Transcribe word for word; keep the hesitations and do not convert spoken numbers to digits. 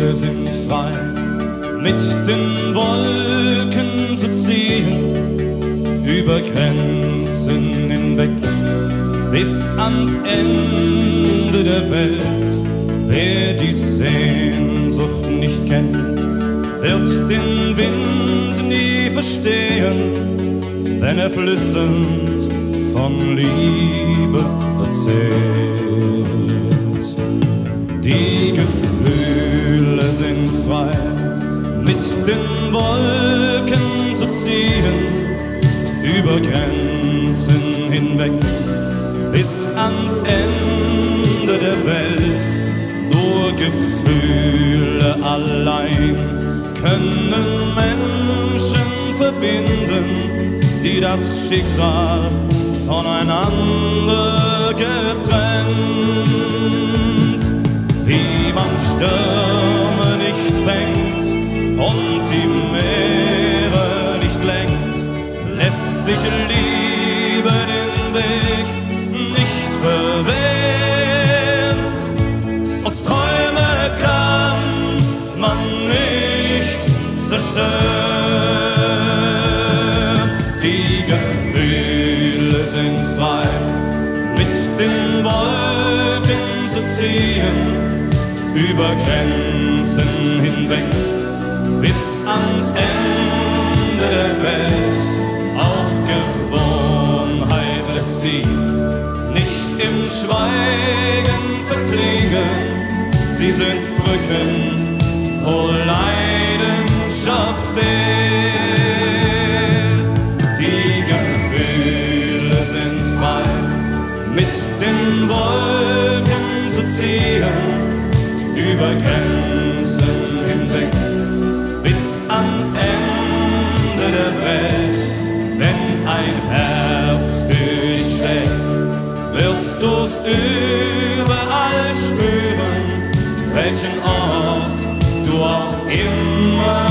Gefühle sind frei, mit den Wolken zu ziehen, über Grenzen hinweg, bis ans Ende der Welt. Wer die Sehnsucht nicht kennt, wird den Wind nie verstehen, wenn er flüsternd von Liebe erzählt. Die Gefühle sind frei, mit den Wolken zu ziehen, über Grenzen hinweg, bis ans Ende der Welt. Nur Gefühle allein können Menschen verbinden, die das Schicksal voneinander getrennt. Wie man Stürme nicht fängt und die Meere nicht lenkt, lässt sich Liebe den Weg nicht verwehren. Und Träume kann man nicht zerstören. Die Gefühle sind frei, mit den Wolken zu ziehen, über Grenzen hinweg, bis ans Ende der Welt. Auch Gewohnheit lässt sie nicht im Schweigen verklingen. Sie sind Brücken, wo Leidenschaft fehlt. Die Gefühle sind frei, mit den Wolken zu ziehen, über Grenzen hinweg, bis ans Ende der Welt. Wenn ein Herz für dich schlägt, wirst du's überall spüren, welchen Ort du auch immer